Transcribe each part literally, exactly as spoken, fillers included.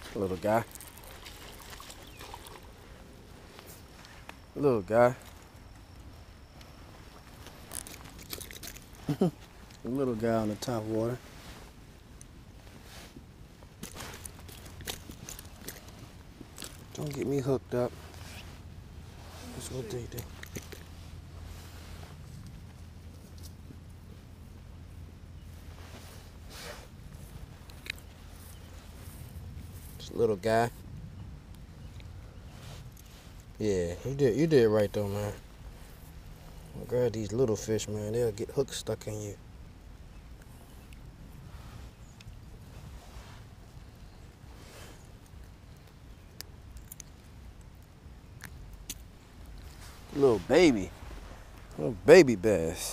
Little guy. Little guy. Little guy on the top water. Don't get me hooked up. That's what they do. This little guy. Yeah, you did you did right though, man. Grab these little fish, man. They'll get hooks stuck in you. Little baby. Little baby bass.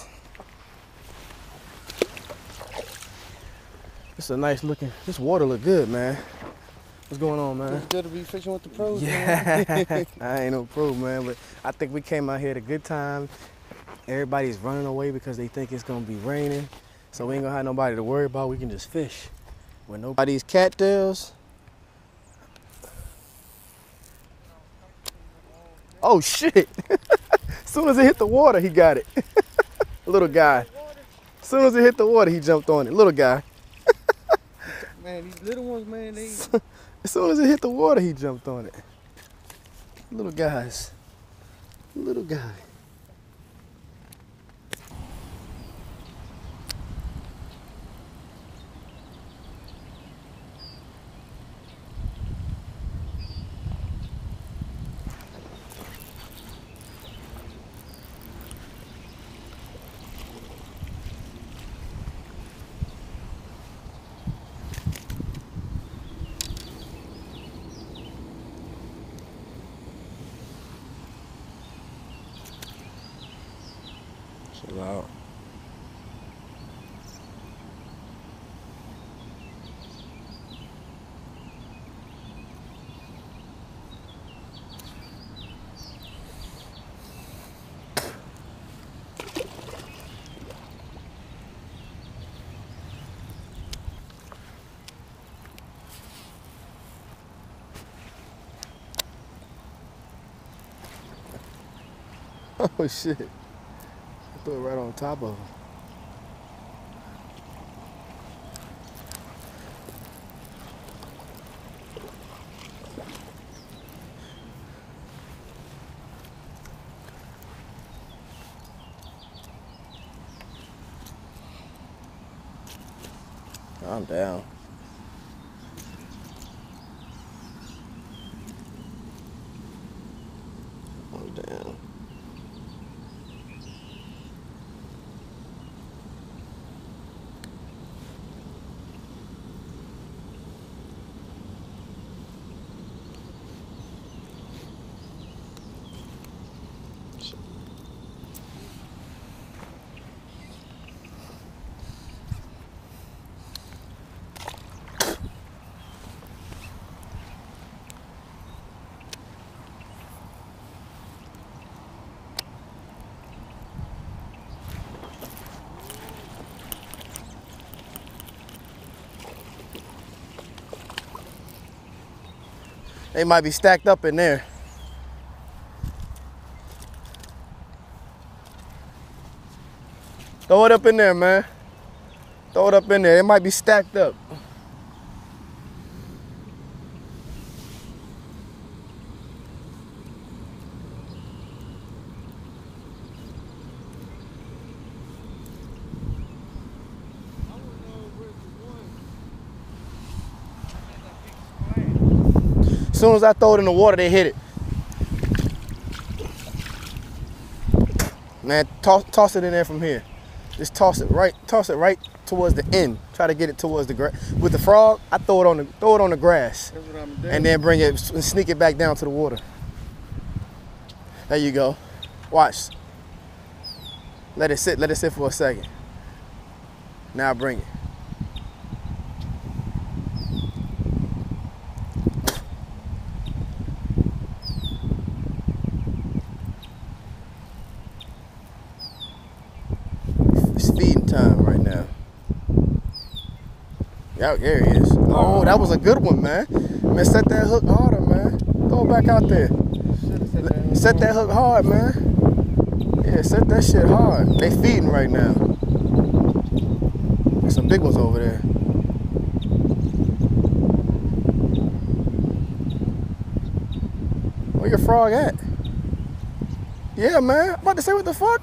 It's a nice looking, this water look good, man. What's going on, man? It's good to be fishing with the pros, yeah. man. I ain't no pro, man, but I think we came out here at a good time. Everybody's running away because they think it's gonna be raining. So we ain't gonna have nobody to worry about. We can just fish. With nobody's cattails. Oh shit. As soon as it hit the water, he got it. Little guy. As soon as it hit the water, he jumped on it. Little guy. Man, these little ones, man, they... As soon as it hit the water, he jumped on it. Little guys. Little guy. Chill out. Oh shit. I threw it right on top of him. I'm down. I'm down. They might be stacked up in there. Throw it up in there, man. Throw it up in there. It might be stacked up. As soon as I throw it in the water, they hit it. Man, toss, toss it in there from here. Just toss it right, toss it right towards the end. Try to get it towards the grass. With the frog, I throw it on the, throw it on the grass, That's what I'm doing. and then bring it and sneak it back down to the water. There you go. Watch. Let it sit. Let it sit for a second. Now bring it. It's feeding time right now. Yeah, there he is. Oh, that was a good one, man. Man, set that hook harder, man. Throw it back out there. Set that, Set that hook hard, man. Yeah, set that shit hard. They feeding right now. There's some big ones over there. Where your frog at? Yeah, man. I'm about to say, what the fuck?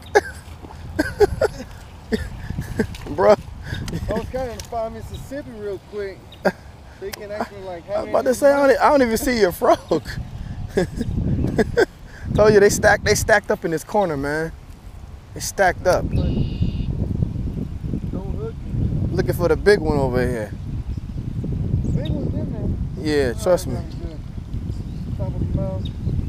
Bruh. I was trying to find Mississippi real quick. So you can actually like have I'm about to say, I don't, I don't even see your frog. Told you they stacked, they stacked up in this corner, man. They stacked up. Don't hook me. Looking for the big one over here. Big one's in there. Yeah, trust me. Top of the mouth.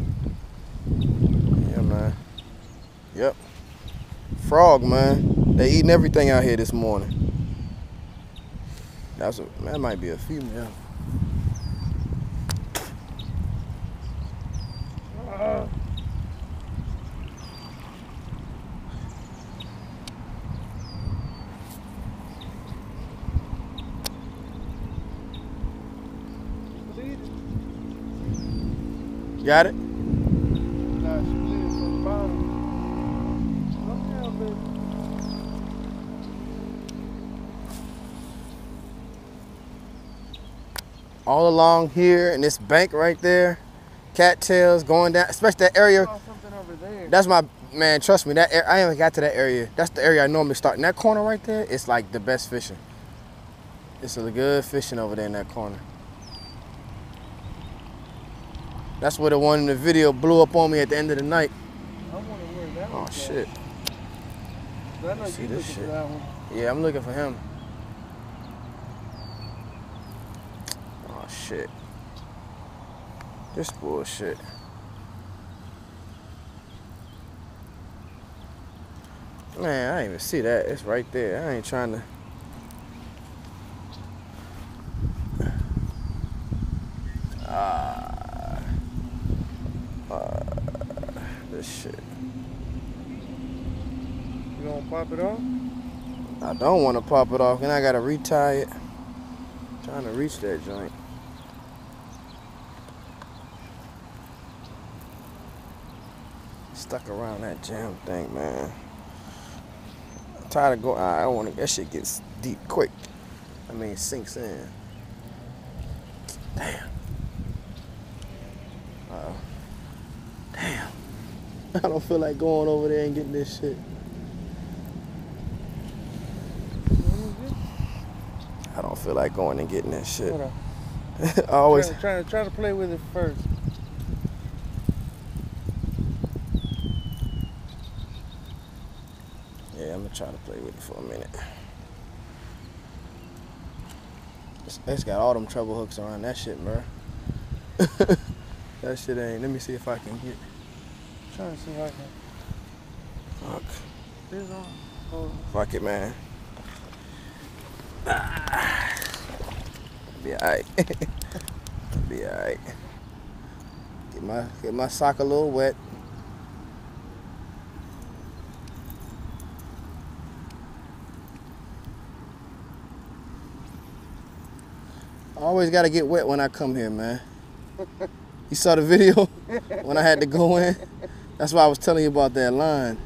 Yeah, man. Yep. Frog, man. They eating everything out here this morning. That's a, that might be a female. Uh. Got it? Nah, split it from the bottom. Come down, baby. All along here in this bank right there, cattails going down, especially that area. I saw something over there. That's my, man, trust me, that air, I haven't got to that area. That's the area I normally start. In that corner right there, it's like the best fishing. It's a good fishing over there in that corner. That's where the one in the video blew up on me at the end of the night. I wonder where that Oh, was shit. at. I know See you this looking shit. for that one. Yeah, I'm looking for him. Oh, shit. This bullshit. Man, I didn't even see that. It's right there. I ain't trying to. Ah. Uh, this shit. You gonna pop it off? I don't want to pop it off, and I gotta retie it. Trying to reach that joint. Stuck around that jam thing, man. I'm tired of going. I don't want to. That shit gets deep quick. I mean, it sinks in. Damn. Uh, damn. I don't feel like going over there and getting this shit. I don't feel like going and getting that shit. Hold on. I always Trying to, trying to try to play with it first. Yeah, I'm gonna try to play with it for a minute. It's, it's got all them treble hooks around that shit, bro. That shit ain't. Let me see if I can get. I'm trying to see if I can. Fuck. This on. Hold on. Fuck it, man. Ah. Be alright. Be alright. Get my get my sock a little wet. I always gotta get wet when I come here, man. You saw the video when I had to go in? That's why I was telling you about that line.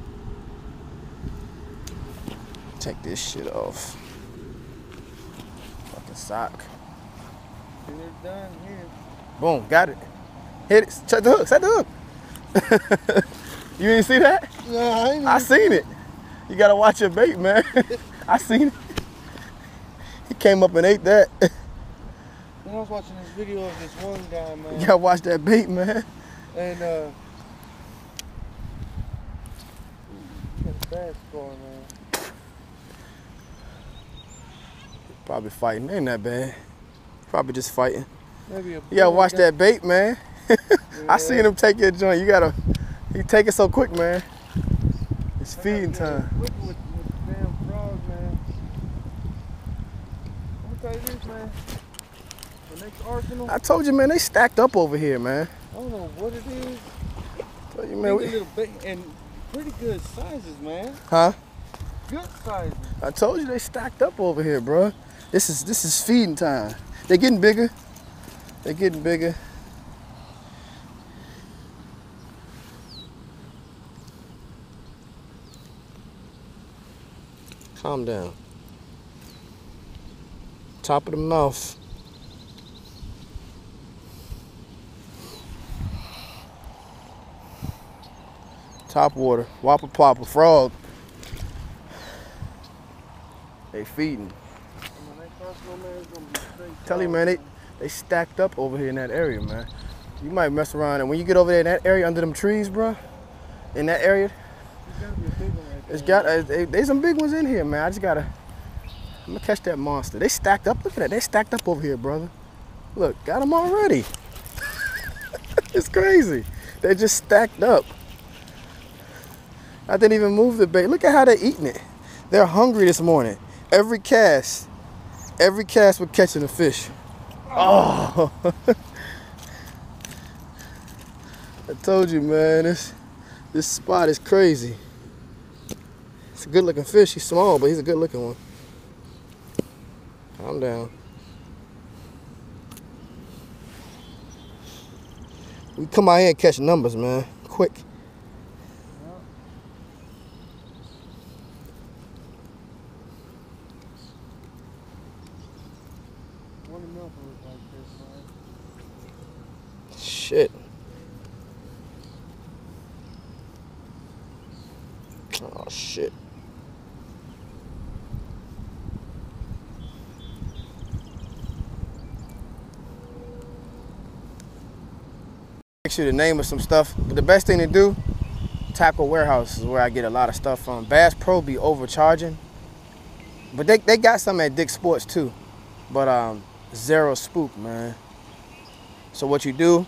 Take this shit off. Fucking sock. Get it done here. Boom, got it. Hit it. Set the hook. Set the hook. You didn't see that? No, I ain't I seen it. You gotta watch your bait, man. I seen it. He came up and ate that. I was watching this video of this one guy, man. You gotta watch that bait, man. And uh, he got a bad score, man. Probably fighting. Ain't that bad. Probably just fighting. Maybe a You gotta watch guy. that bait, man. I Yeah. seen him take your joint. You gotta. He take it so quick, man. It's I gotta feeding get time. quick with, with the damn frog, man. I'm gonna tell you this, man. The next arsenal, I told you, man. They stacked up over here, man. I don't know what it is. Told you, Man, man. we, We, little bait and pretty good sizes, man. huh? Good sizes. I told you they stacked up over here, bro. This is this is feeding time. They're getting bigger. They're getting bigger. Calm down. Top of the mouth. Top water. Whopper plopper frog. They feeding. Tell you, man, they, they stacked up over here in that area, man. You might mess around, and when you get over there in that area under them trees, bro, in that area, it's got, uh, they, there's some big ones in here, man. I just gotta, I'm gonna catch that monster. They stacked up, look at that, they stacked up over here, brother. Look, got them already. It's crazy. They just stacked up. I didn't even move the bait. Look at how they're eating it. They're hungry this morning. Every cast, every cast we're catching a fish. Oh! I told you, man, this, this spot is crazy. It's a good looking fish. He's small, but he's a good looking one. Calm down. We come out here and catch numbers, man. Quick. Shit. Oh, shit. Make sure the name of some stuff. But the best thing to do, Tackle Warehouse is where I get a lot of stuff from. Bass Pro be overcharging. But they, they got some at Dick's Sports too. But um, Zero Spook, man. So what you do,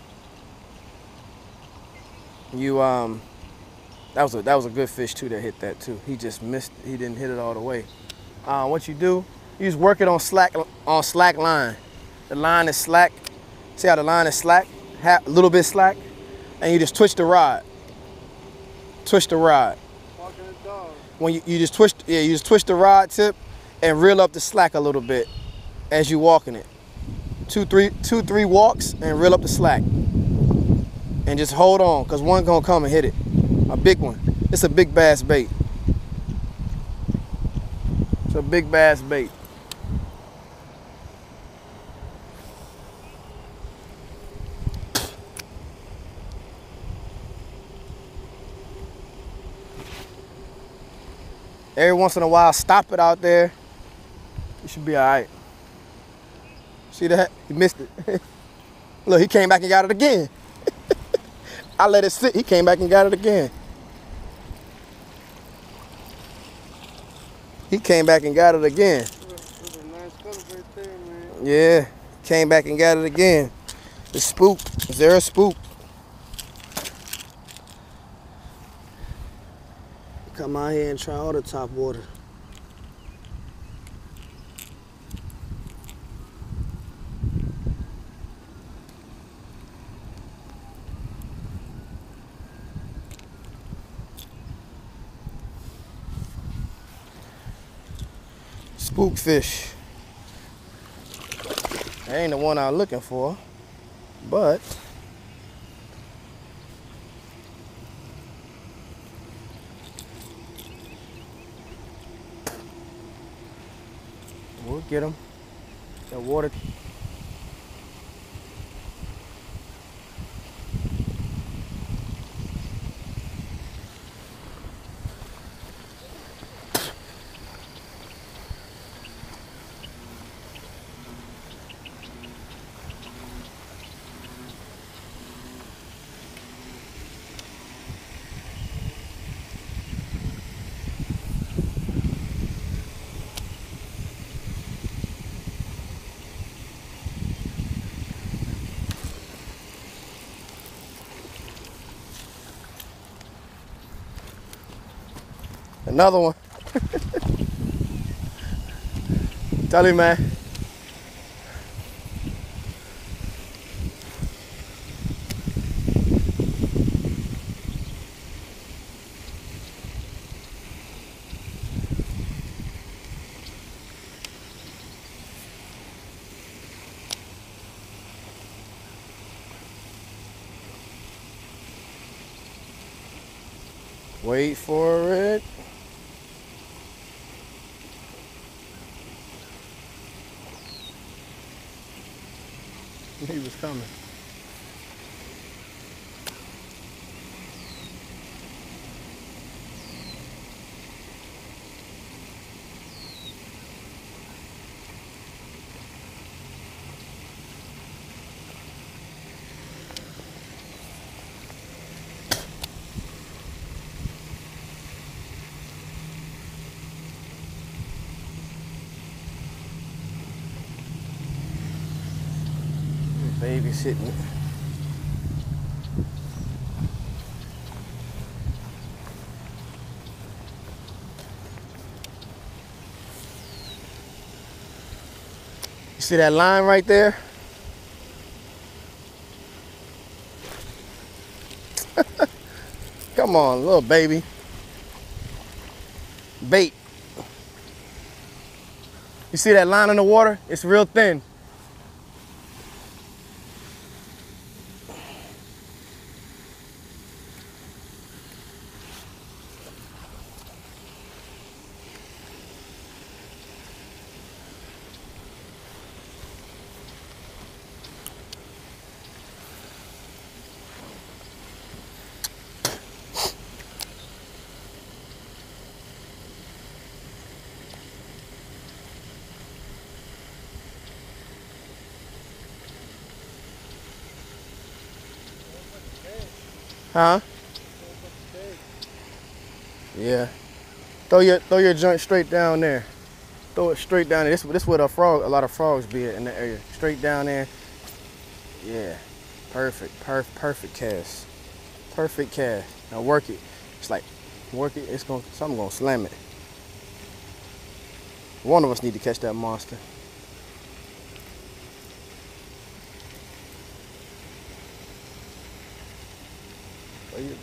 you um, that was a that was a good fish too that hit that too. He just missed. He didn't hit it all the way. Uh, what you do, you just work it on slack on slack line. The line is slack. See how the line is slack, a little bit slack, and you just twist the rod. Twist the rod. Walking the dog. When you, you just twist, yeah, you just twist the rod tip and reel up the slack a little bit as you walking it. Two, three, two, three walks and reel up the slack. And just hold on, cause one gonna come and hit it. A big one. It's a big bass bait. It's a big bass bait. Every once in a while, stop it out there. You should be all right. See that? He missed it. Look, he came back and got it again. I let it sit. He came back and got it again. He came back and got it again. That's a nice color right there, man. Yeah, came back and got it again. The spook. Zero Spook. Come out here and try all the top water. Spook fish. That ain't the one I'm looking for, but we'll get them. That water. Another one. Tell him, man. Wait for it. He was coming. Babysitting. You see that line right there? Come on, little baby. Bait. You see that line in the water? It's real thin. Huh? Yeah. Throw your throw your joint straight down there. Throw it straight down there. This this where the frog a lot of frogs be at in the area. Straight down there. Yeah. Perfect. Perfect perfect cast. Perfect cast. Now work it. It's like work it, it's gonna something gonna slam it. One of us need to catch that monster. Oh, yeah.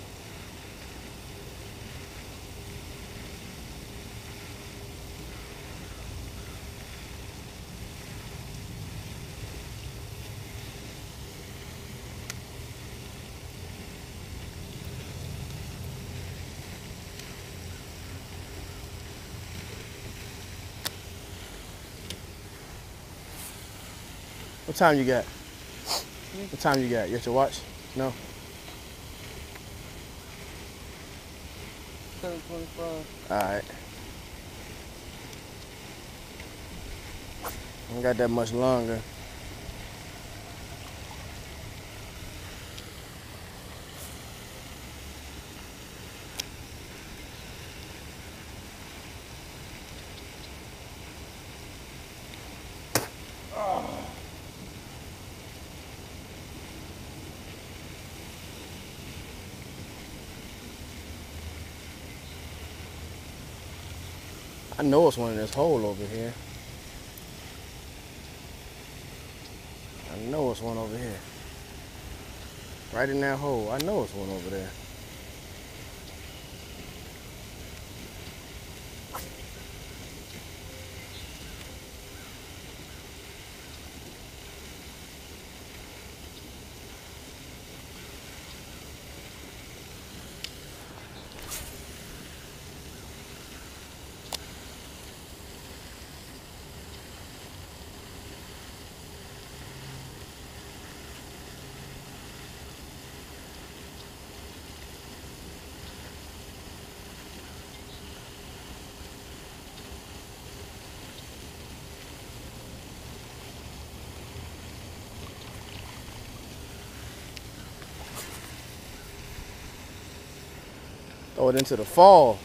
What time you got? What time you got? You got your watch? No? ten twenty-five. Alright. Ain't got that much longer. I know it's one in this hole over here. I know it's one over here. Right in that hole. I know it's one over there. Throw it into the fall.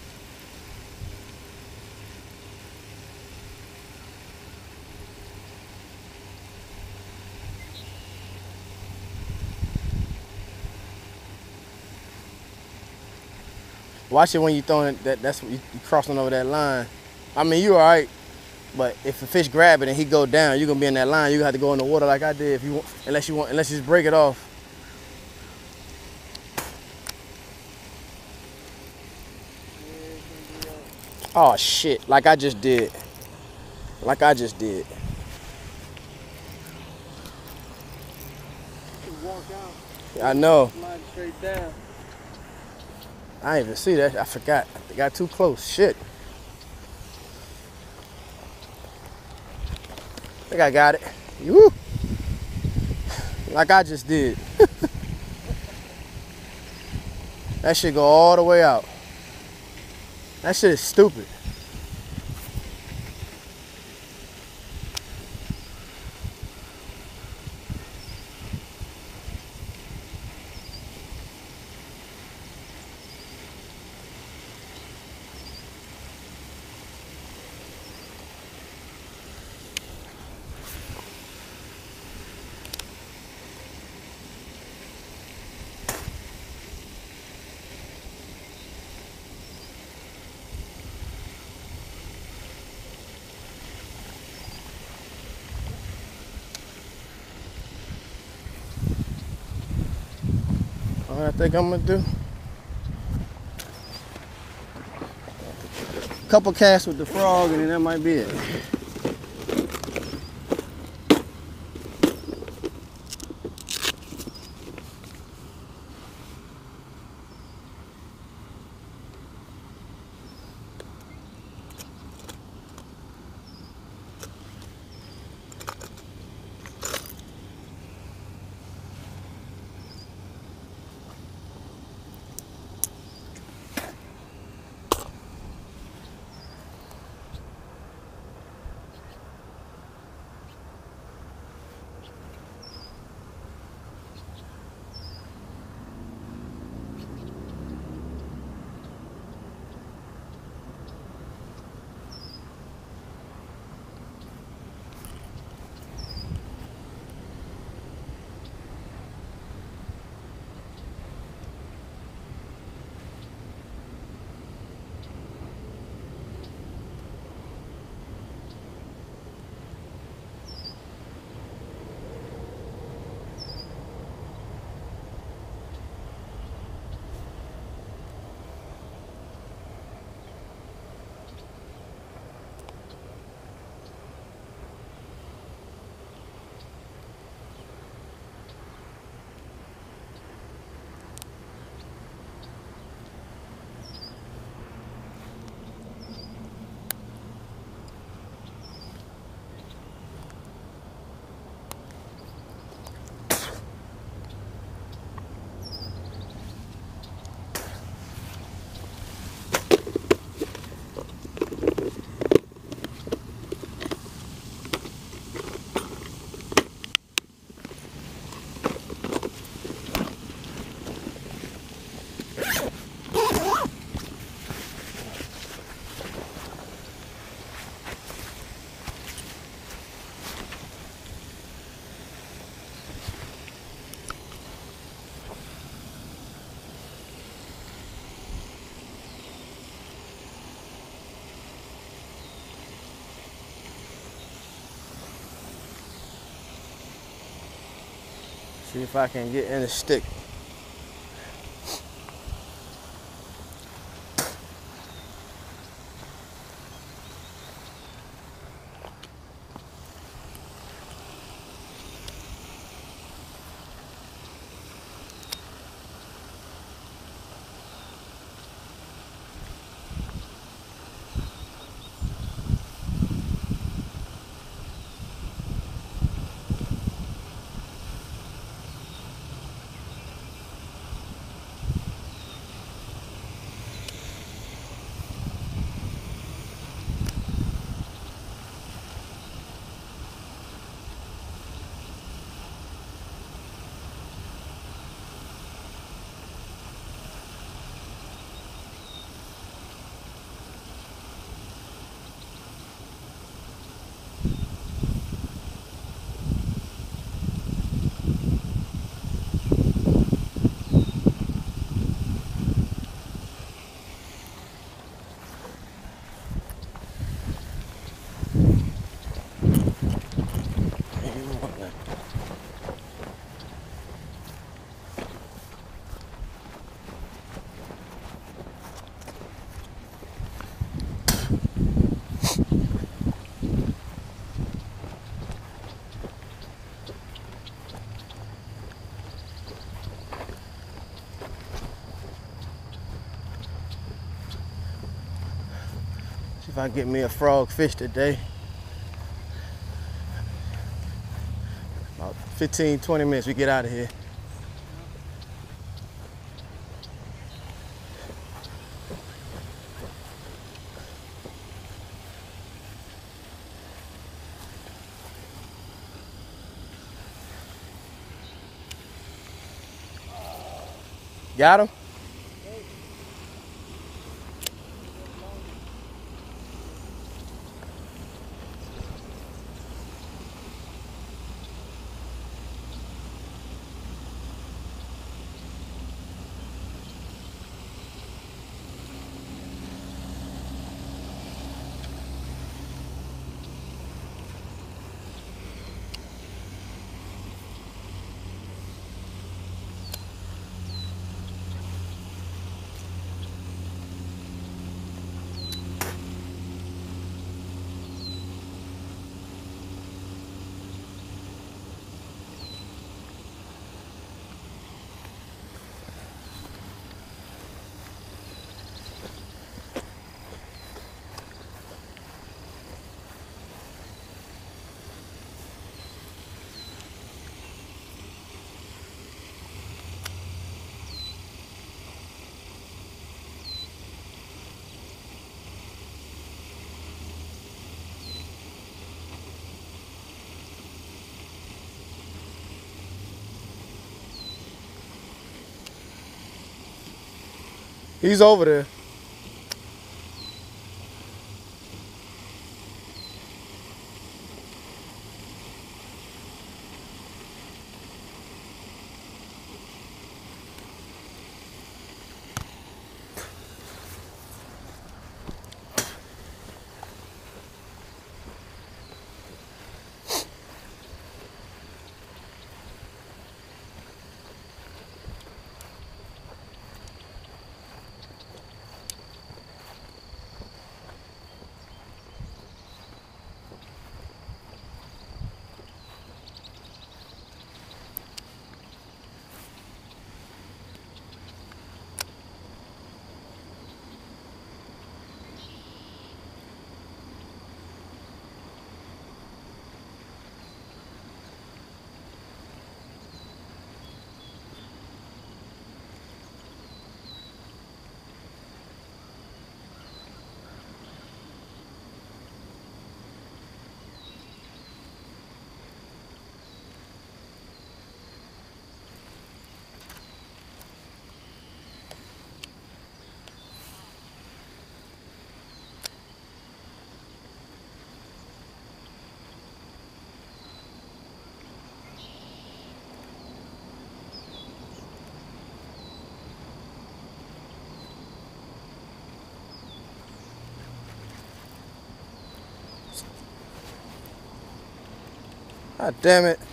Watch it when you throwing that. That's you, you crossing over that line. I mean, you all right, but if the fish grab it and he go down, you're gonna be in that line. You gonna have to go in the water like I did if you want, unless you want, unless you just break it off. Oh shit! Like I just did. Like I just did. Walk out. I know. Slide straight down. I didn't even see that. I forgot. I got too close. Shit. I think I got it. Woo! Like I just did. That shit go all the way out. That shit is stupid. What I think I'm gonna do? Couple casts with the frog and then that might be it. See if I can get in the stick. if I get me a frog fish today. About fifteen, twenty minutes, we get out of here. Got him? He's over there. God damn it.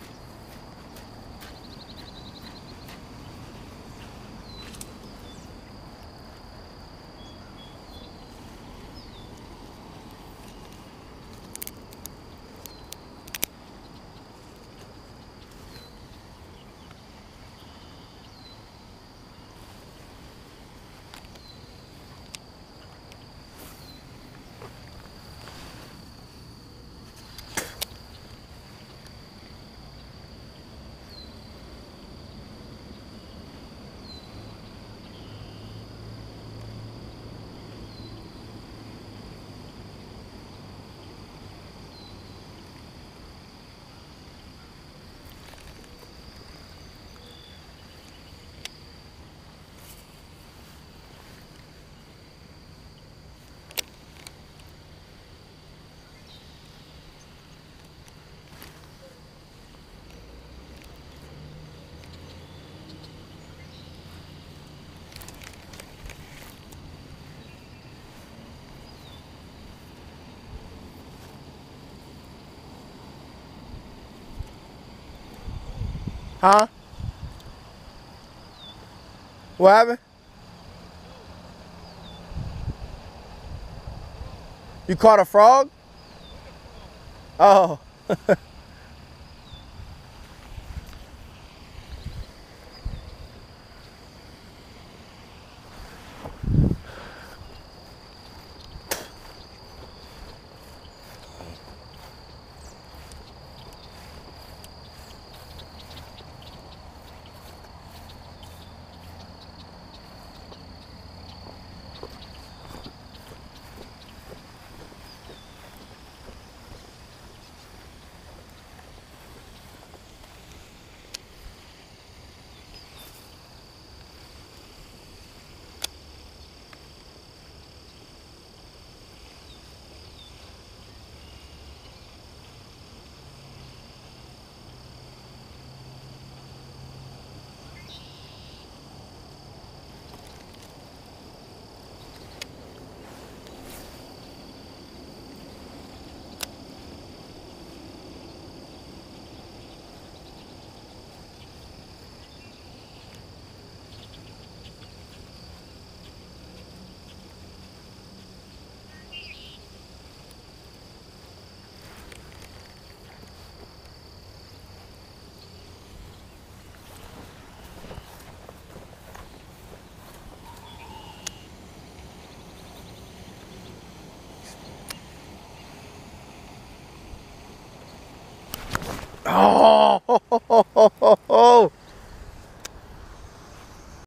Huh? What happened? You caught a frog? Oh.